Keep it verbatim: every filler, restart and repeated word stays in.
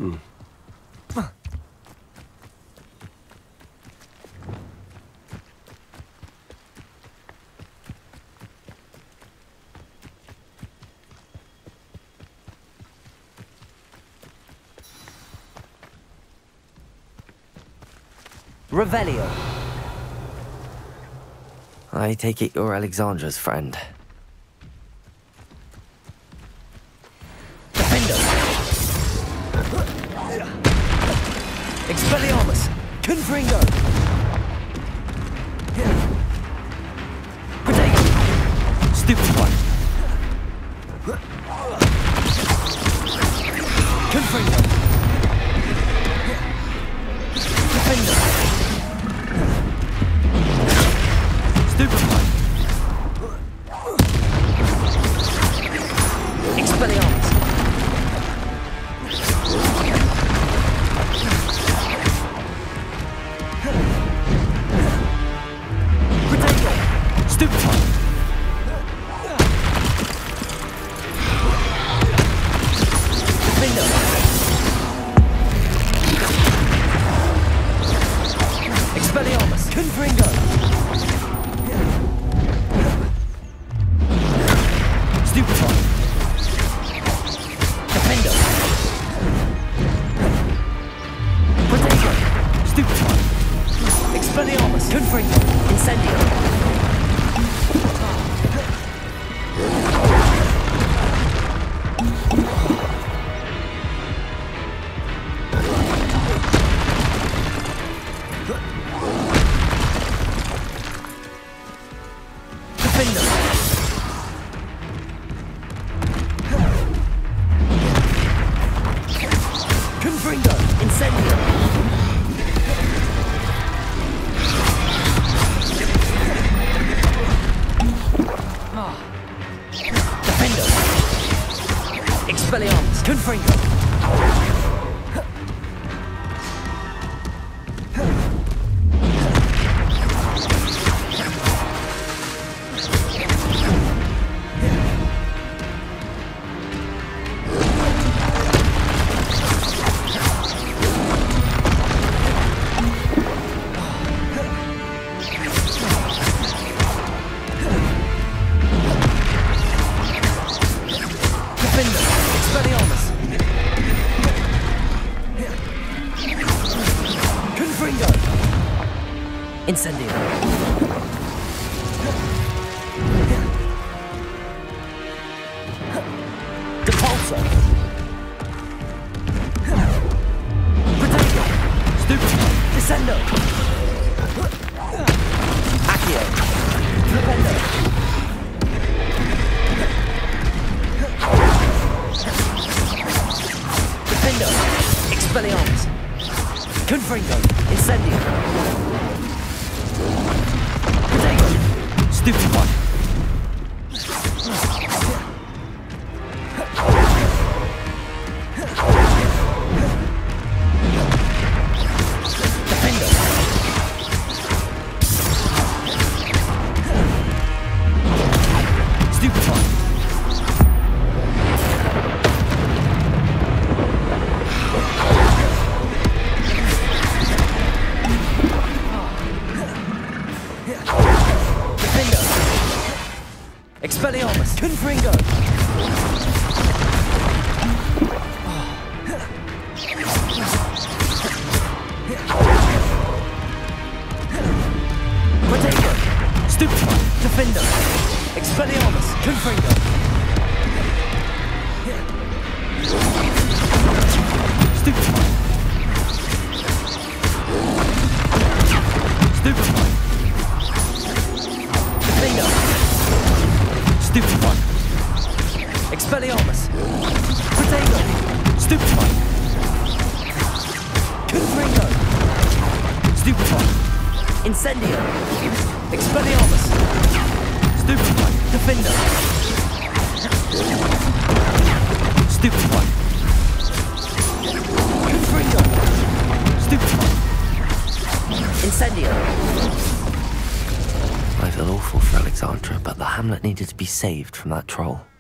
Hmm. Revelio. I take it you're Alexandra's friend. Defender. Expelliarmus. Confringo. Protego. Stupid one. Confringo. Defender. Stupid one. Expelliarmus. Protego. Stupid one. Defender. Expelliarmus. Confringo. Stupid one. Defender. Protego. Stupid one. Expelliarmus. Confringo. Incendio. Defender. Confringo. Incendio. Defender. Expelliarmus. Confringo. Defender. Expelliarmus. Confringo. Incendio. Depulso. Protego. Stupid. Descendo. Accio. Defender. Defender. Expelliarmus. Confringo. Incendio. Protego. Stupid one. Defender. Stupid one. Defender. Expelliarmus. Confringo. Protego. Stupid one. Defender. Expelliarmus. Confringo. Stupid one. Stupid one. Defender. Stupid one. Expelliarmus. Protego. Stupid one. Confringo. Stupid one. Incendio. Expelliarmus. Stupid one. Defender. Stupid one. Confringo. Stupid one. Incendio. I feel awful for Alexandra, but the hamlet needed to be saved from that troll.